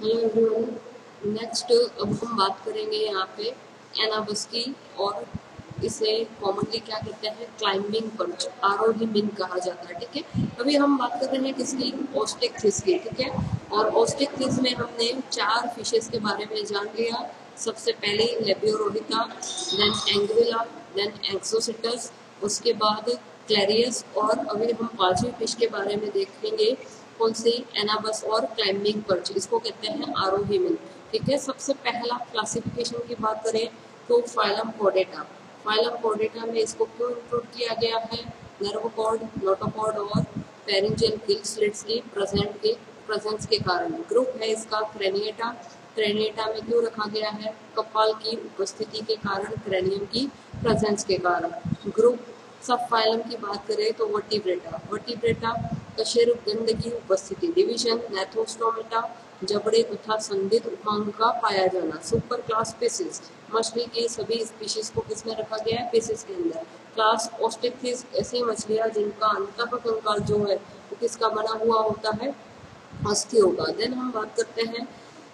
Hello everyone. Next अब हम बात करेंगे यहाँ पे एनाबस की, और इसे कॉमनली क्या कहते हैं, क्लाइंबिंग पर्च, आरोही मिन कहा जाता है। ठीक है, अभी हम बात कर रहे हैं किसकी, ओस्टिकथिस की। ठीक है, और ओस्टिकथिस में हमने 4 फिशेस के बारे में जान लिया। सबसे पहले Labeo rohita, then Anguilla, then Exocoetus, उसके बाद क्लैरियस, और अभी हम 5वीं फिश के बारे में देखेंगे। कौन सी, एनाबस और क्लाइंबिंग पर्च, इसको कहते हैं आरोही मिन। ठीक है, सबसे पहला क्लासिफिकेशन की बात करें तो फाइलम कॉर्डेटा। फाइलम कॉर्डेटा में इसको क्यों इंक्लूड किया गया है, नर्व कॉर्ड, नोटोकॉर्ड और पेरिंजियल गिल स्लिट्स की प्रेजेंस के कारण। ग्रुप है इसका क्रेनिएटा। क्रेनिएटा में क्यों रखा गया है, कपाल की उपस्थिति के कारण, क्रेनियम की प्रेजेंस के कारण। ग्रुप सब फाइलम की बात करें तो वर्टिब्रेटा। वर्टिब्रेटा कशेरुकदंड की उपस्थिति। डिवीजन नेथोस्टोमेटा, जबड़े तथा संधित उपांग का पाया जाना। सुपर क्लास स्पीसीज, मछली की सभी स्पीशीज को किसमें रखा गया है, स्पीसीज के अंदर। क्लास ओस्टिकथिस, ऐसी मछलियां जिनका अंतः कंकाल जो है वो किसका बना हुआ होता है, अस्थि होगा। देन हम बात करते हैं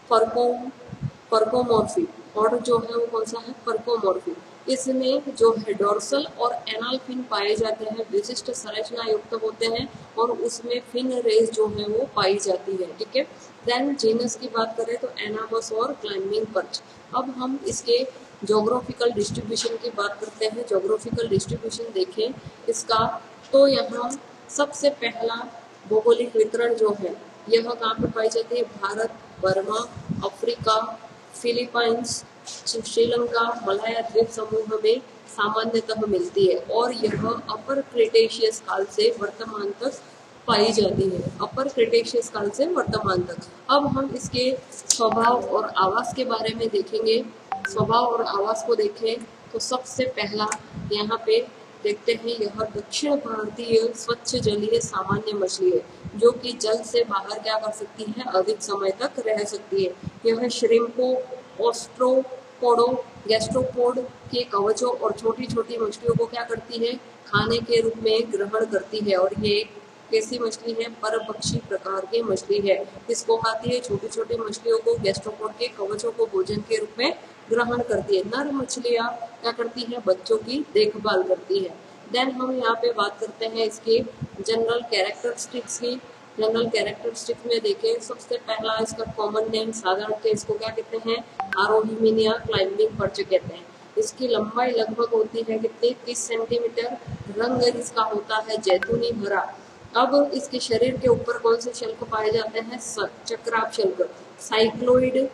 पर्कोमोर्फी, और जो है वो कौन सा है, पर्कोमोर्फी। इसमें जो है डोर्सल और एनाल फिन पाए जाते हैं, विशिष्ट संरचना युक्त होते हैं, और उसमें फिन रेस जो है वो पाई जाती है। ठीक है, देन जीनस की बात करें तो एनाबस और क्लाइंबिंग पर्च। अब हम इसके जोग्राफिकल डिस्ट्रीब्यूशन की बात करते हैं। जोग्राफिकल डिस्ट्रीब्यूशन देखें इसका, तो यहाँ सबसे पहला भौगोलिक वितरण जो है, यह कहाँ पे पाई जाती है, Bharat, Burma, Africa, Philippines, Sri Lanka, Malaya द्वीप समूह में सामान्यतः मिलती है, और यह अपर क्रिटेशियस काल से वर्तमान तक पाई जाती है। अपर क्रिटेशियस काल से वर्तमान तक। अब हम इसके स्वभाव और आवास के बारे में देखेंगे। स्वभाव और आवास को देखें तो सबसे पहला यहाँ पे देखते हैं, यह दक्षिण भारतीय स्वच्छ जलीय सामान्य मछली है, जो कि जल से बाहर क्या कर सकती है, अधिक समय तक रह सकती है। यह श्रिम्पो, ऑस्ट्रोपोडो, गैस्ट्रोपोड के कवचों और छोटी छोटी मछलियों को क्या करती है, खाने के रूप में ग्रहण करती है। और ये कैसी मछली है, परभक्षी प्रकार की मछली है। किसको खाती है, छोटी छोटी मछलियों को, गैस्ट्रोपोड के कवचों को भोजन के रूप में ग्रहण करती है। नर मछलियां क्या करती है, बच्चों की देखभाल करती है। देन हम यहाँ पे बात करते हैं इसके जनरल कैरेक्टरिस्टिक्स की। जनरल कैरेक्टरिस्टिक्स में देखें, सबसे पहला इसका कॉमन नेम, साधारणतः इसको क्या कहते हैं, आरोही मिन या क्लाइंबिंग पर्च कहते हैं। इसकी लंबाई लगभग होती है कितनी, 30 सेंटीमीटर। रंग इसका होता है जैतूनी हरा। अब इसके शरीर के ऊपर कौन से शल्क पाए जाते हैं, चक्राप शल्क, साइक्लोइड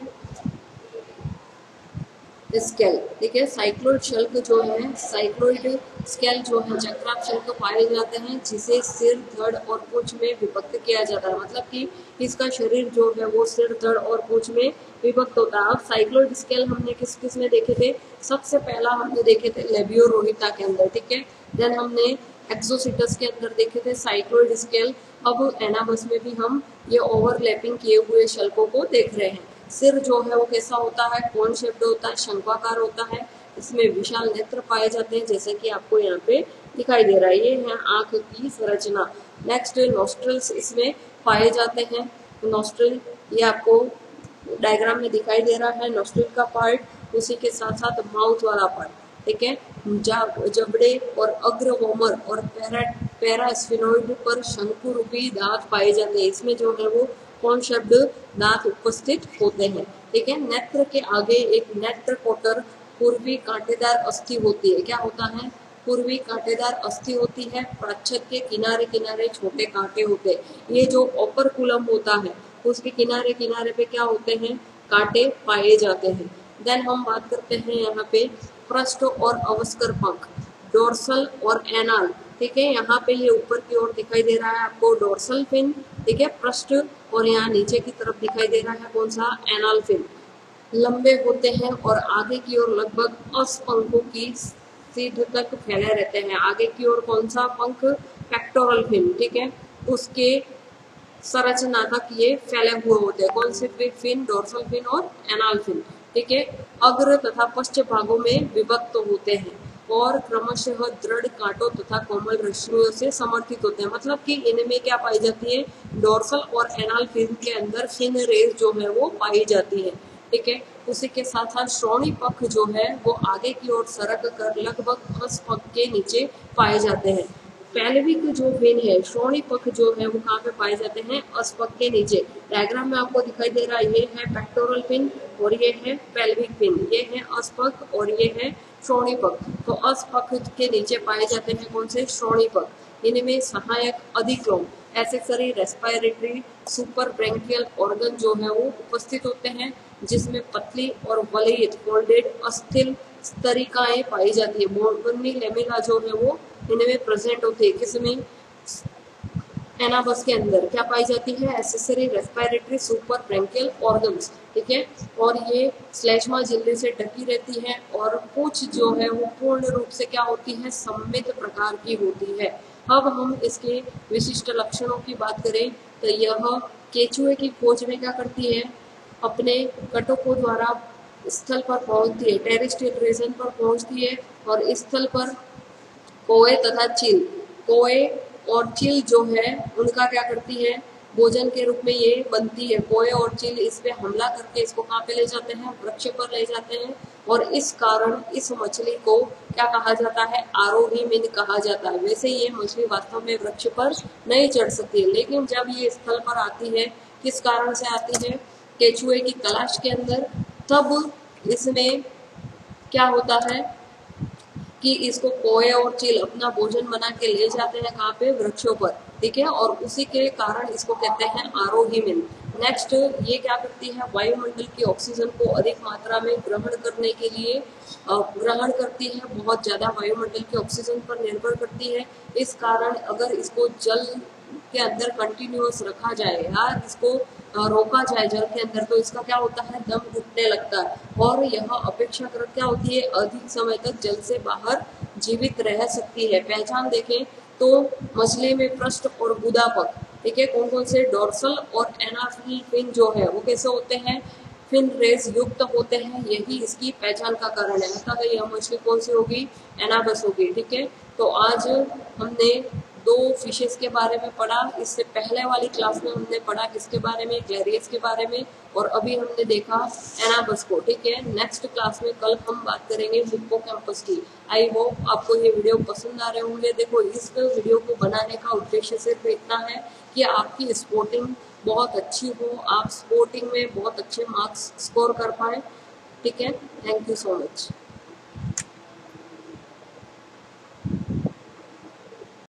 स्केल। ठीक है, साइक्लोइड शल्क जो है, साइक्लोइड स्केल जो है, चक्राप शल्क पाए जाते हैं, जिसे सिर, धड़ और पूंछ में विभक्त किया जाता है। मतलब कि इसका शरीर जो है वो सिर, धड़ और पूंछ में विभक्त होता है। अब साइक्लोइड स्केल हमने किस किस में देखे थे, सबसे पहला हमने देखे थे लेबियोरोहिता के अंदर। ठीक है, देन हमने एक्सोसिटस के अंदर देखे थे साइक्लोइड स्केल। अब एनाबस में भी हम ये ओवरलैपिंग किए हुए शल्कों को देख रहे हैं। सिर जो है वो कैसा होता है, कोन शेप्ड होता है, शंक्वाकार होता है। इसमें विशाल नेत्र पाए जाते हैं, जैसे कि आपको यहाँ पे दिखाई दे रहा है। ये है आंख की संरचना। नेक्स्ट नोस्ट्रल्स इसमें पाए जाते हैं। नोस्ट्रल ये आपको डायग्राम में दिखाई दे रहा है, नोस्ट्रल का पार्ट, उसी के साथ साथ माउथ वाला पार्ट। ठीक है, जबड़े और अग्रवोमर और पैरास्फिनोइड पर शंकु रूपी दांत पाए जाते हैं। इसमें जो है वो कौन शब्द, दांत उपस्थित होते हैं। ठीक है, नेत्र के आगे एक नेत्र कोटर पूर्वी कांटेदार अस्थि होती है। क्या होता है, पूर्वी कांटेदार अस्थि होती है। प्राच्छद के किनारे किनारे छोटे कांटे होते हैं। ये जो ओपरकुलम होता है उसके किनारे किनारे पे क्या होते हैं, कांटे पाए जाते हैं। देन हम बात करते हैं यहाँ पे पृष्ठ और अवस्कर पंख, डोर्सल और एनाल। ठीक है, यहाँ पे ये ऊपर की ओर दिखाई दे रहा है आपको डोर्सल फिन। ठीक है, पृष्ठ, और यहाँ नीचे की तरफ दिखाई दे रहा है कौन सा, एनाल फिन। लंबे होते हैं और आगे की ओर लगभग 80 पंखों की सीध तक फैले रहते हैं। आगे की ओर कौन सा पंख, पेक्टोरल फिन। ठीक है, उसके संरचना तक ये फैले हुए होते हैं। कौन से फिन, डोर्सल फिन और एनाल फिन। ठीक है, अग्र तथा पश्च भागों में विभक्त होते हैं। और क्रमशः दृढ़ कांटों तथा कोमल रश्मियों से समर्थित होते हैं। मतलब कि इनमें क्या पाई जाती है, डोर्सल और एनाल फिन के अंदर फिन रेज जो है वो पाई जाती है। ठीक है, उसी के साथ साथ श्रोणी पक्ष जो है वो आगे की ओर सरक कर लगभग पस पक्ष के नीचे पाए जाते हैं। पेल्विक जो फिन है, श्रोणी पक्ष जो है वो कहाँ पे पाए जाते हैं, अस्पक के नीचे। डायग्राम में आपको दिखाई दे रहा है, ये है पेक्टोरल फिन और ये है पेल्विक फिन, ये है अस्पक और ये है श्रोणी पक्ष। तो अस्पक के नीचे पाए जाते हैं कौन से, श्रोणी पक्ष। इनमें सहायक अधिक्लोम, accessory respiratory super branchial organ जो है वो उपस्थित होते हैं, जिसमें पतली और वलयित फोल्डेड अस्थिल स्तरिकाएं पाई जाती है। मोर्गनी लेमिना जो है वो इनमें प्रेजेंट होती है। किसमें, एनाबस के अंदर क्या पाई जाती है, accessory respiratory super branchial organs. ठीक है, और ये श्लेष्मा झिल्ली से ढकी रहती है और पूंछ जो है वो पूर्ण रूप से क्या होती है, सममित प्रकार की होती है। अब हम इसके विशिष्ट लक्षणों की बात करें तो यह केचुए की खोज में क्या करती है, अपने कटकों द्वारा स्थल पर पहुंचती है, टेरिस्ट्रियल रीजन पर पहुंचती है और इस स्थल पर कोए तथा चील, कोए और चील जो है उनका क्या करती है, भोजन के रूप में ये बनती है। कोए और चील इस पे हमला करके इसको कहाँ पे ले जाते हैं, वृक्ष पर ले जाते हैं और इस कारण इस मछली को क्या कहा जाता है, आरोही मीन कहा जाता है। वैसे ये मछली वास्तव में वृक्ष पर नहीं चढ़ सकती है, लेकिन जब ये स्थल पर आती है, किस कारण से आती है, केचुए की तलाश के अंदर, तब इसमें क्या होता है कि इसको कोए और चील अपना भोजन बना के ले जाते हैं कहाँ पे, वृक्षों पर। ठीक है, और उसी के कारण इसको कहते हैं आरोही मीन। नेक्स्ट, ये क्या करती है, वायुमंडल की ऑक्सीजन को अधिक मात्रा में ग्रहण करने के लिए ग्रहण करती है, बहुत ज्यादा वायुमंडल की ऑक्सीजन पर निर्भर करती है। इस कारण अगर इसको जल के अंदर कंटिन्यूअस रखा जाए या इसको रोका जाए जल के अंदर, तो इसका क्या होता है, दम घुटने लगता है और यह अपेक्षाकृत क्या होती है, अधिक समय तक जल से बाहर जीवित रह सकती है। पहचान देखें तो मछली में पृष्ठ और गुदा पक्ष, ठीक है, कौन कौन से, डोर्सल और एनाल फिन जो है वो कैसे होते हैं, फिन रेस युक्त होते हैं, यही इसकी पहचान का कारण है। अतः यह मछली कौन सी होगी, एनाबस होगी। ठीक है, तो आज हमने दो फिशेस के बारे में पढ़ा। इससे पहले वाली क्लास में हमने पढ़ा किसके बारे में, ग्लेरियस के बारे में, और अभी हमने देखा एनाबस को। ठीक है, नेक्स्ट क्लास में कल हम बात करेंगे हिप्पोकैम्पस की। आई होप आपको ये वीडियो पसंद आ रहे होंगे। देखो, इस वीडियो को बनाने का उद्देश्य सिर्फ इतना है कि आपकी स्पोर्टिंग बहुत अच्छी हो, आप स्पोर्टिंग में बहुत अच्छे मार्क्स स्कोर कर पाए। ठीक है, थैंक यू सो मच।